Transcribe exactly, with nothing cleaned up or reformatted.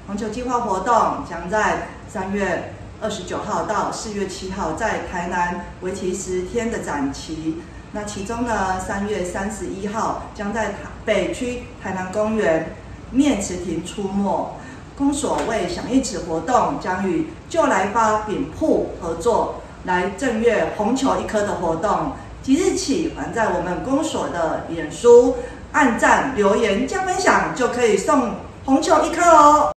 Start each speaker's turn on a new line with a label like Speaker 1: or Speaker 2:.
Speaker 1: 红球计划活动将在三月二十九号到四月七号在台南为期十天的展期。那其中呢，三月三十一号将在北区台南公园念慈亭出没。公所为响应此活动，将与就来发饼铺合作，来正月红球一颗的活动。即日起，还在我们公所的脸书按赞、留言、加分享，就可以送红球一颗哦。